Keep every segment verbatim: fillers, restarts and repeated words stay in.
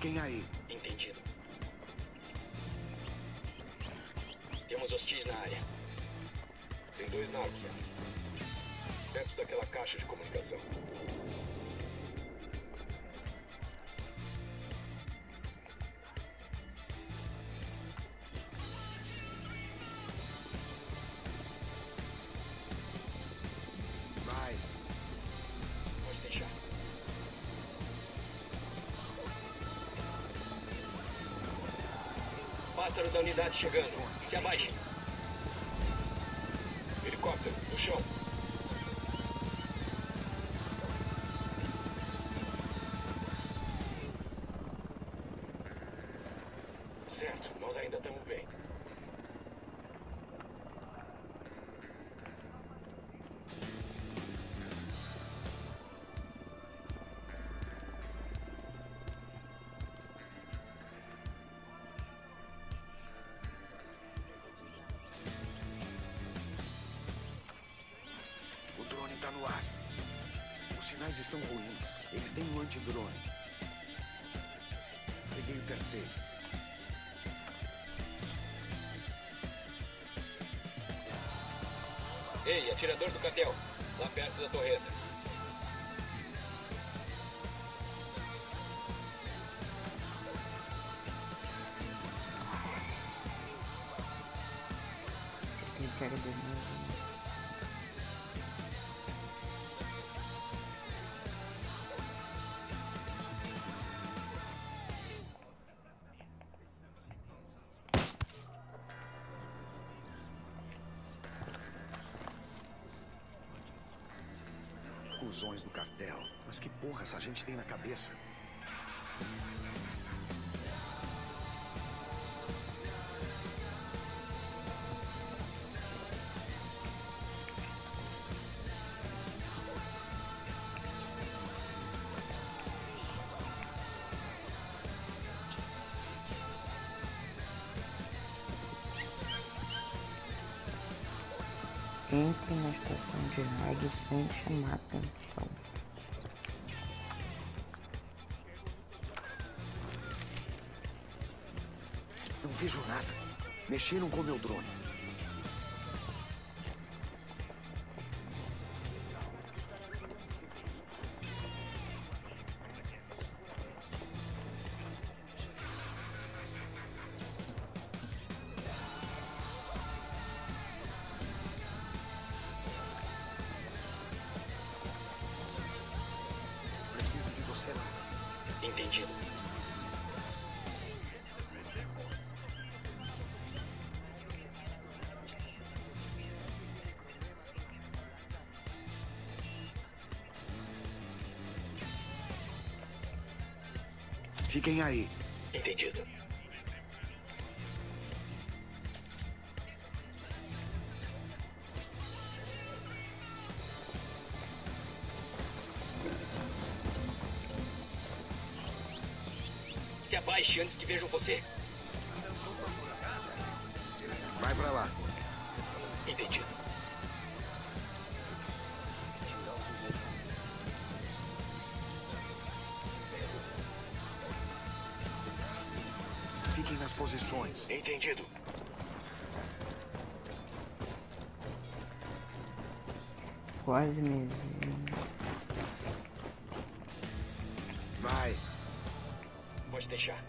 Fiquem aí. Entendido. Temos hostis na área. Tem dois narcos perto daquela caixa de comunicação. Vai. Pode deixar. Pássaro da unidade chegando. Se abaixe. Helicóptero, no chão. Certo, nós ainda estamos bem. O drone tá no ar. Os sinais estão ruins. Eles têm um antidrone. Peguei o terceiro. Ei, atirador do Catel. Lá perto da torreta. Ele pega de novo. Cusões do cartel. Mas que porra essa gente tem na cabeça? Entre na estação de rádio sem chamar atenção. Não vejo nada. Mexeram com meu drone. Preciso de você lá. Entendido. Fiquem aí. Entendido. Se abaixe antes que vejam você. Vai pra lá. Entendido. Fiquem nas posições. Entendido. Quase me vi. Vai. Pode deixar.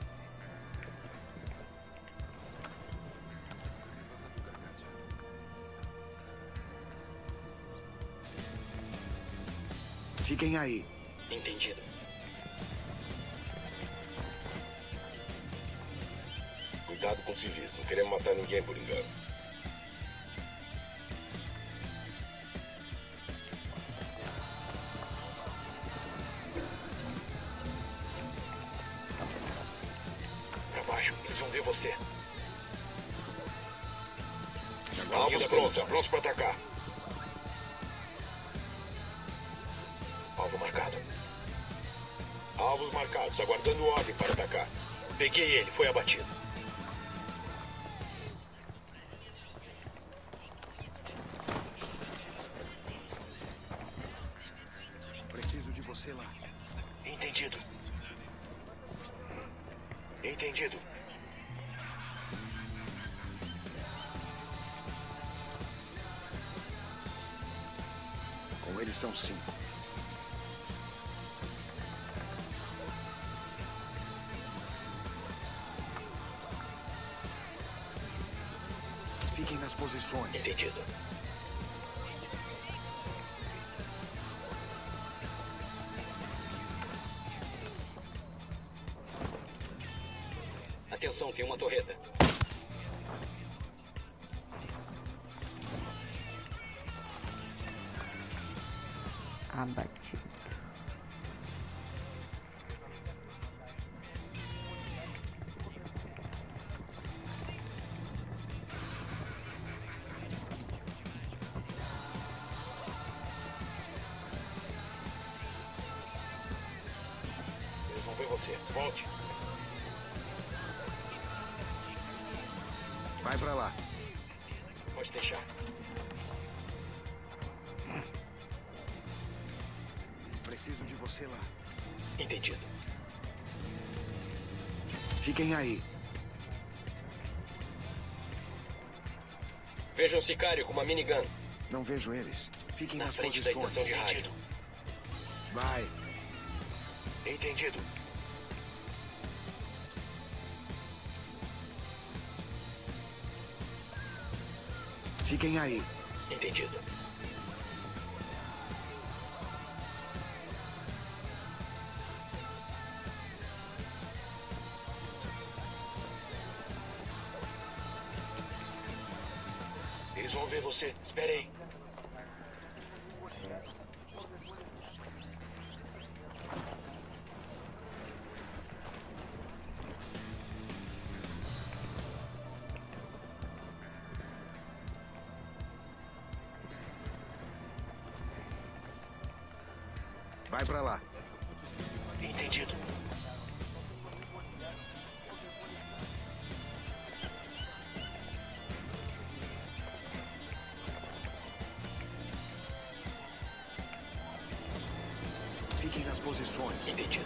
Fiquem aí. Entendido. Cuidado com civis. Não queremos matar ninguém por engano. Pra baixo. Eles vão ver você. Alvos prontos. Prontos para atacar. Alvo marcado. Alvos marcados. Aguardando ordem para atacar. Peguei ele. Foi abatido. Preciso de você lá. Entendido. Eles são cinco. Fiquem nas posições. Entendido. Atenção, tem uma torreta. Abatido. Eles vão ver você. Volte. Vai pra lá. Pode deixar. Preciso de você lá. Entendido. Fiquem aí. Veja um sicário com uma minigun. Não vejo eles. Fiquem Na nas frente da posições. estação de rádio. Vai. Entendido. Fiquem aí. Entendido. Eles vão ver você. Espere aí. Vai pra lá. Entendido. Fiquem nas posições. Entendido.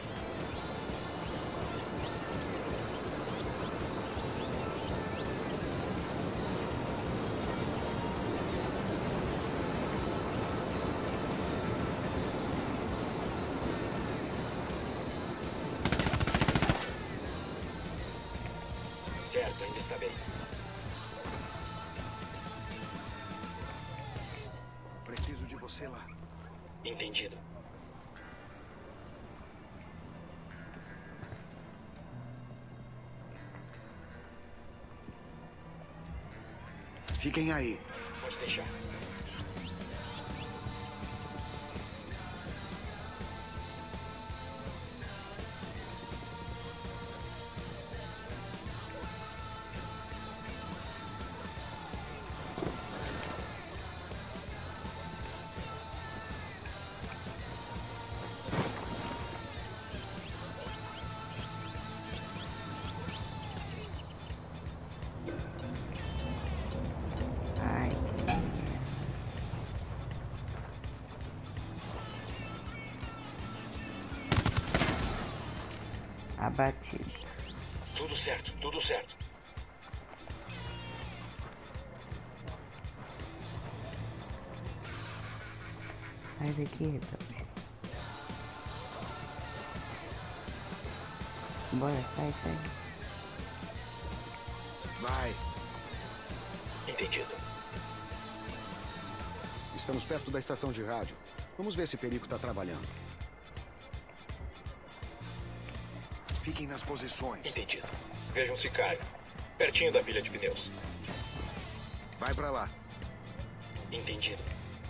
Certo, ainda está bem. Preciso de você lá. Entendido. Fiquem aí. Pode deixar. Ai. Abatido. Tudo certo, tudo certo. Sai daqui, Rebelde. Bora, sai, sai. Vai. Entendido. Estamos perto da estação de rádio. Vamos ver se Perico tá trabalhando. Fiquem nas posições. Entendido. Veja um sicário. Pertinho da pilha de pneus. Vai pra lá. Entendido.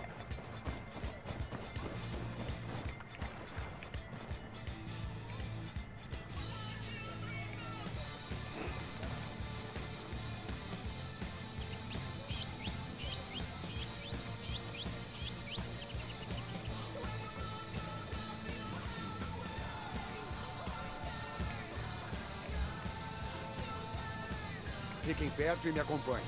Fiquem perto e me acompanhem.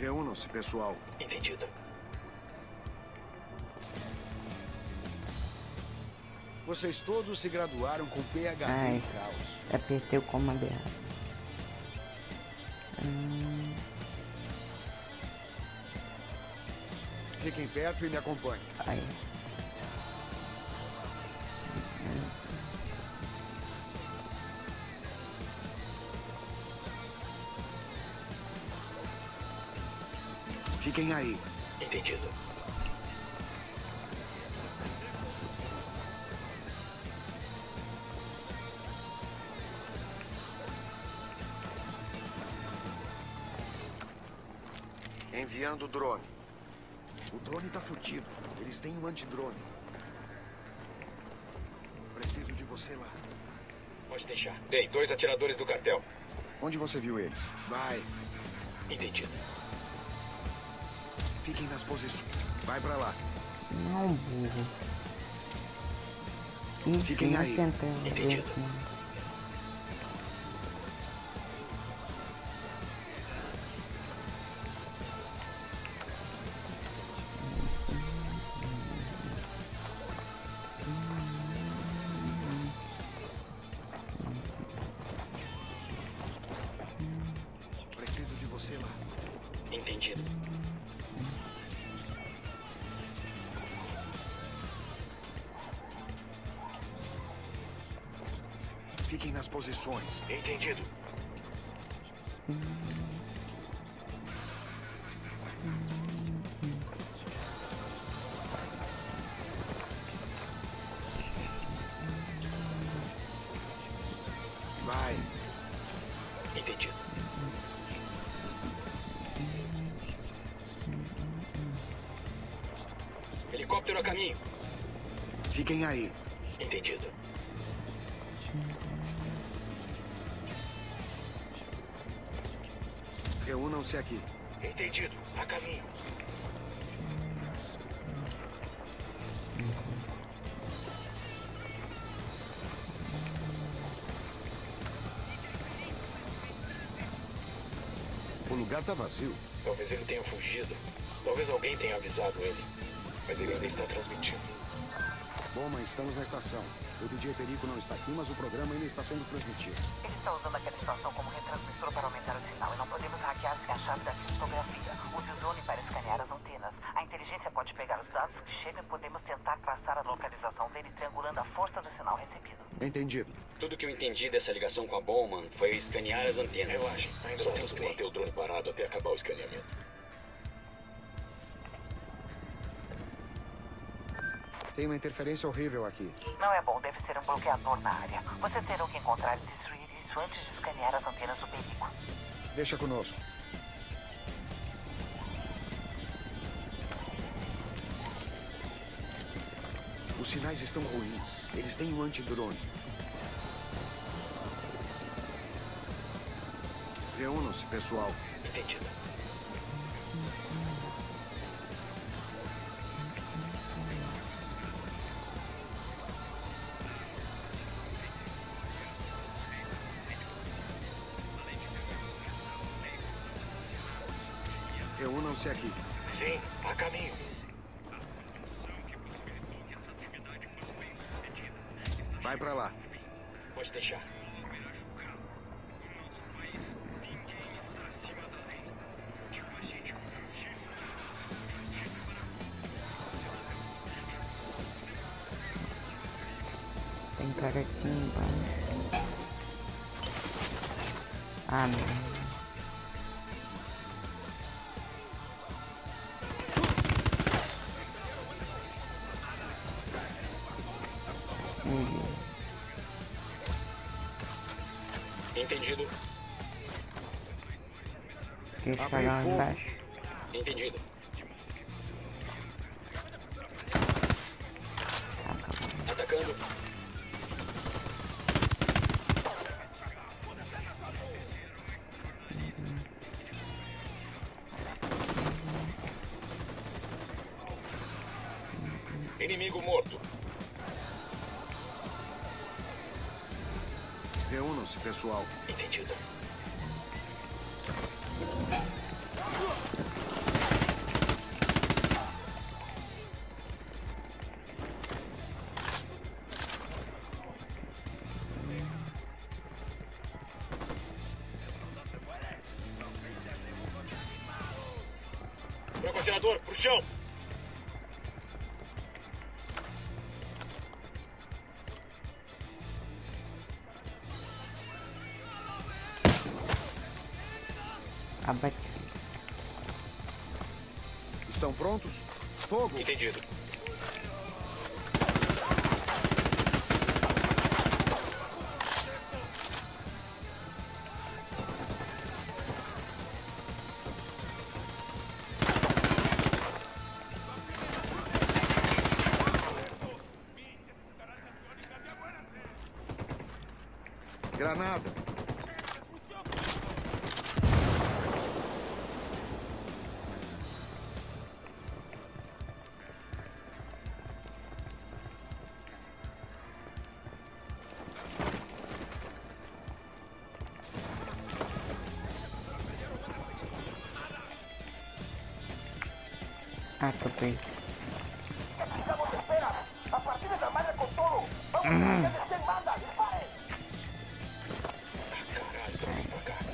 Reúnam-se, pessoal. Entendido. Vocês todos se graduaram com P H D Ai, em caos. apertei o comando errado. Hum, Fiquem perto e me acompanhem. aí. Fiquem aí. Entendido. Enviando o drone. O drone tá fudido. Eles têm um antidrone. Preciso de você lá. Pode deixar. Ei, dois atiradores do cartel. Onde você viu eles? Vai. Entendido. Fiquem nas posições. Vai pra lá. Não, burro. Ih, Fiquem não aí. tentei ver Entendido. aqui, não. Preciso de você lá. Entendido. Fiquem nas posições. Entendido. Vai. Entendido. Helicóptero a caminho. Fiquem aí. Entendido. Reúnam-se aqui. Entendido. A caminho. O lugar tá vazio. Talvez ele tenha fugido. Talvez alguém tenha avisado ele. Mas ele ainda está transmitindo. Bom, mas estamos na estação. O D J Perico não está aqui, mas o programa ainda está sendo transmitido. Ele está usando aquela estação como retransmissor para aumentar o sinal e não podemos hackear a chave da criptografia. Use o drone para escanear as antenas. A inteligência pode pegar os dados que chegam e podemos tentar traçar a localização dele triangulando a força do sinal recebido. Entendido. Tudo que eu entendi dessa ligação com a Bowman foi escanear as antenas. Relaxe. Ainda só temos que manter o drone parado até acabar o escaneamento. Tem uma interferência horrível aqui. Não é bom, deve ser um bloqueador na área. Vocês terão que encontrar e destruir isso antes de escanear as antenas do perigo. Deixa conosco. Os sinais estão ruins. Eles têm um antidrone. Reúnam-se, pessoal. Entendido. Reúnam-se aqui. Sim, a caminho. Vai pra lá. Pode deixar. Tem cara aqui embaixo. Ah, não. Entendido. Tem que Abre chegar lá fogo. embaixo. Entendido. Atacando. Inimigo morto. Reúnam-se, pessoal. Entendido. elevador, pro chão! Abatido. Estão prontos? Fogo! Entendido. Granada! Ah, tô preso. Caralho, tô vindo pra cá.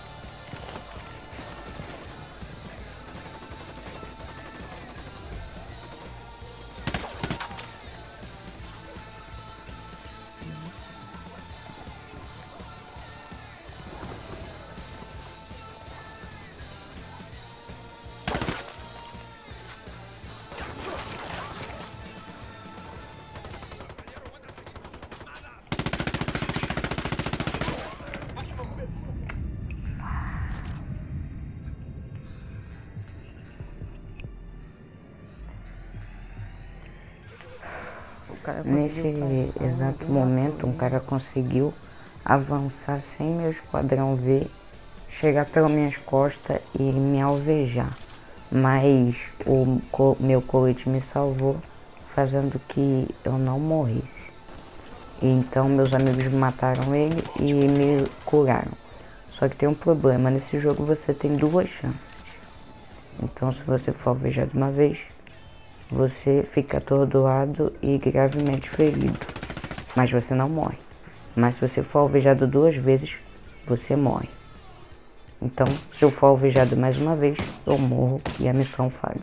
Nesse exato momento, um cara conseguiu avançar sem meu esquadrão ver, chegar pelas minhas costas e me alvejar. Mas o co meu colete me salvou, fazendo que eu não morresse. Então meus amigos mataram ele e me curaram. Só que tem um problema, nesse jogo você tem duas chances. Então se você for alvejado uma vez, você fica atordoado e gravemente ferido, mas você não morre. Mas se você for alvejado duas vezes, você morre. Então, se eu for alvejado mais uma vez, eu morro e a missão falha.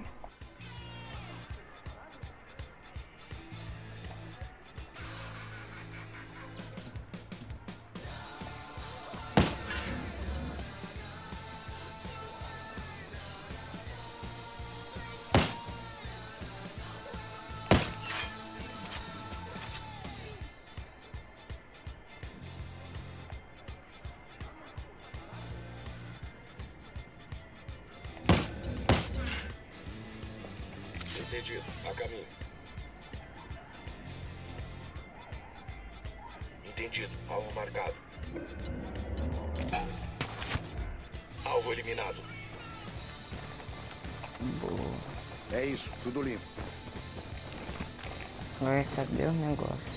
Entendido. A caminho. Entendido. Alvo marcado. Alvo eliminado. Boa. É isso, tudo limpo. Agora cadê o negócio?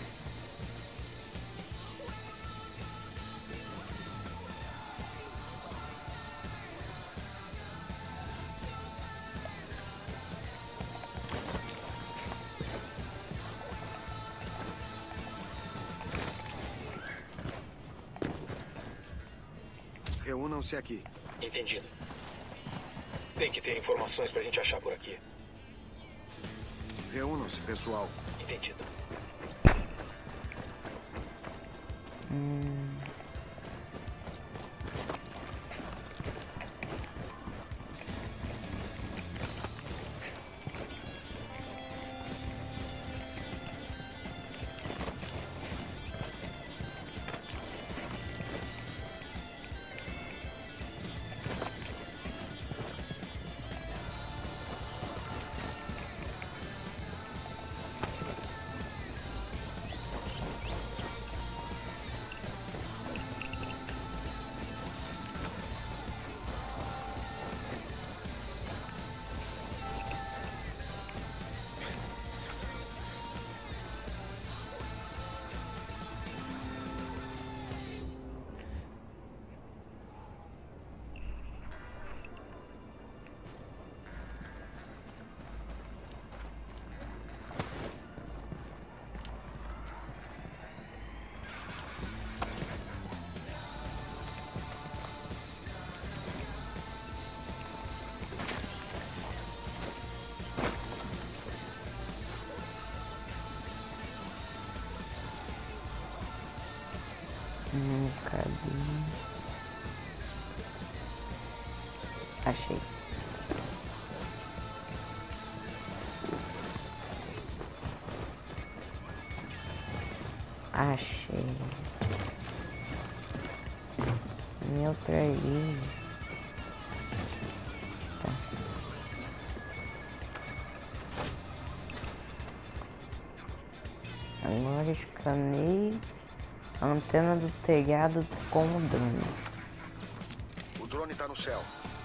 Reúnam-se aqui. Entendido. Tem que ter informações pra gente achar por aqui. Reúnam-se, pessoal. Entendido. Hum. Hum, cadê? Achei. Achei. Neutralize. Tá. Agora escaneie a antena do telhado com o drone. O drone tá no céu.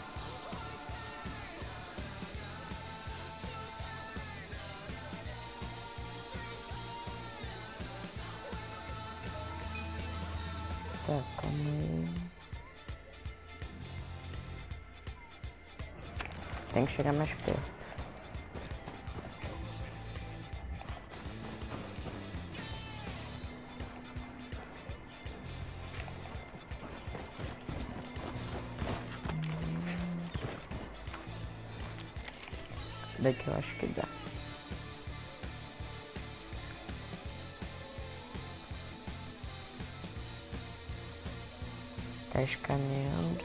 Tá, calma aí. Tem que chegar mais perto. Daqui eu acho que dá. Tá escaneando.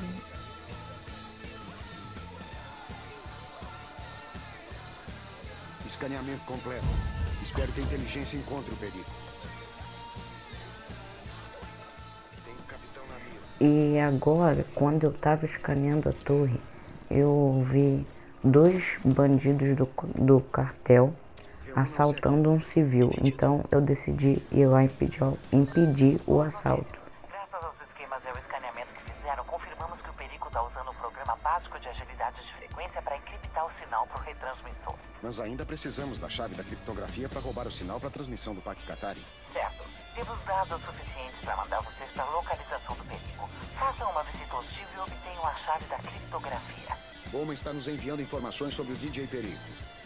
Escaneamento completo. Espero que a inteligência encontre o perigo. Tem um capitão na mira. E agora, quando eu tava escaneando a torre, eu vi dois bandidos do, do cartel assaltando um civil. Então eu decidi ir lá impedir, impedir o assalto. Graças aos esquemas e ao escaneamento que fizeram, confirmamos que o perigo está usando o programa básico de agilidade de frequência para encriptar o sinal para o retransmissor. Mas ainda precisamos da chave da criptografia para roubar o sinal para a transmissão do Pakikatari. Certo. Temos dados suficientes para mandar vocês para a localização do perigo. Façam uma visita hostil e obtenham a chave da criptografia. Bowman está nos enviando informações sobre o D J Perigo.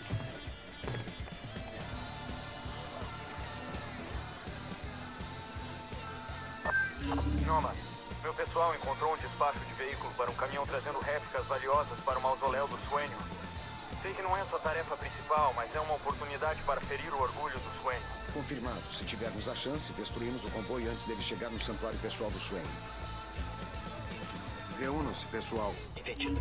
Nomad, meu pessoal encontrou um despacho de veículo para um caminhão trazendo réplicas valiosas para o mausoléu do Sueño. Sei que não é sua tarefa principal, mas é uma oportunidade para ferir o orgulho do Sueño. Confirmado. Se tivermos a chance, destruímos o comboio antes dele chegar no santuário pessoal do Sueño. Reúnam-se, pessoal. Entendido.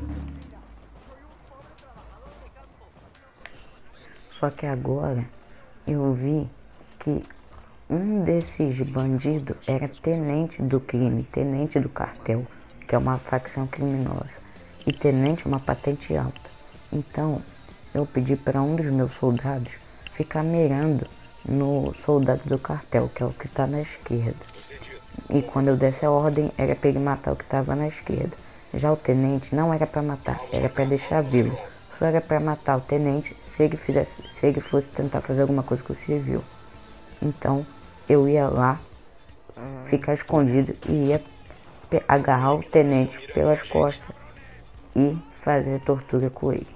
Só que agora eu vi que um desses bandidos era tenente do crime, tenente do cartel, que é uma facção criminosa. E tenente é uma patente alta. Então eu pedi para um dos meus soldados ficar mirando no soldado do cartel, que é o que está na esquerda. E quando eu desse a ordem, era para ele matar o que estava na esquerda. Já o tenente não era para matar, era para deixar vivo. Só era para matar o tenente se ele, fizesse, se ele fosse tentar fazer alguma coisa com o civil. Então eu ia lá, ficar escondido e ia agarrar o tenente pelas costas e fazer tortura com ele.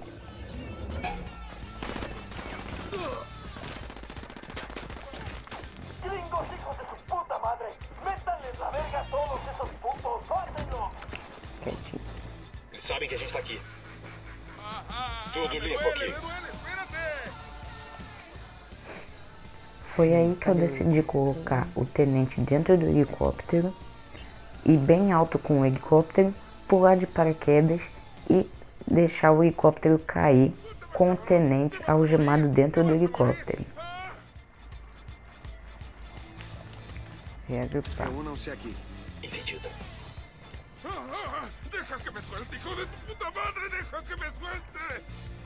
Quietinho. Eles sabem que a gente tá aqui. Tudo limpo aqui. Foi aí que eu decidi colocar o tenente dentro do helicóptero e bem alto com o helicóptero, pular de paraquedas e deixar o helicóptero cair com o tenente algemado dentro do helicóptero. Reagrupar. Reúnam-se aqui. Entendido. Deja que me suelte, hijo de tu puta madre, deja que me suelte.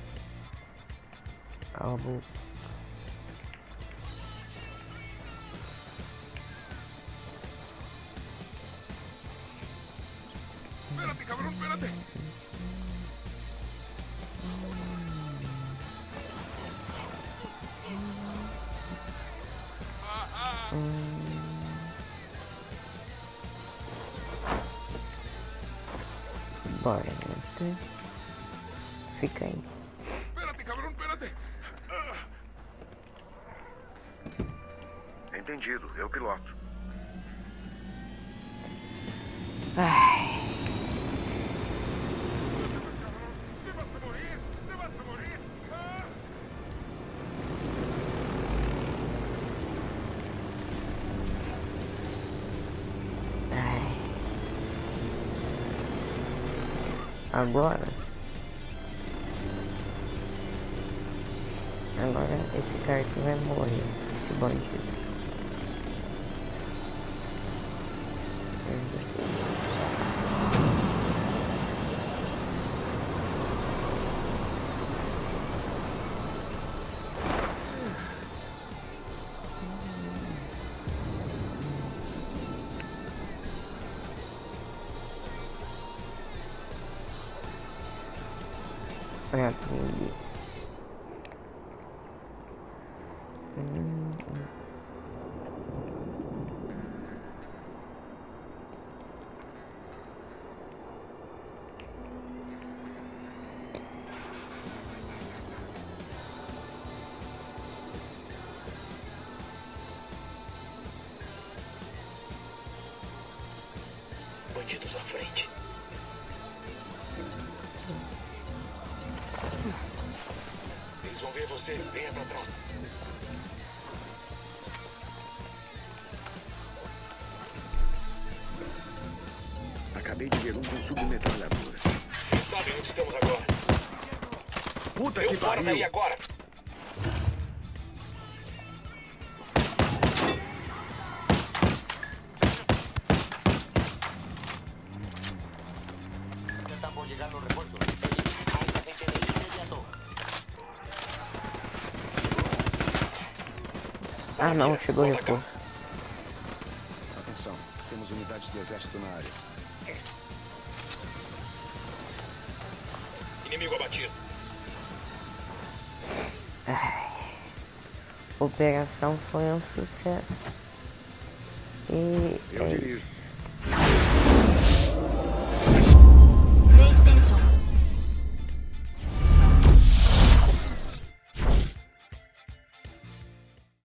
Cala a boca. Espérate, cabrón, espérate. Bora, né? Fica aí. Espérate, cabrón, espérate. Entendido, eu piloto. Ai. Te vas a morir, te vas a morir. Ah. Agora. Agora esse cara aqui vai morrer. Esse bandido. Olha aqui. Hum. Bandidos à frente. Eles vão ver você. Venha pra trás. Acabei de ver um com submetralhadoras. Eles sabem onde estamos agora. Puta Eu que fora pariu! daí agora. Ah não, chegou o reforço. Atenção, temos unidades do exército na área. Inimigo abatido. Ai. A operação foi um sucesso. E Eu é dirijo.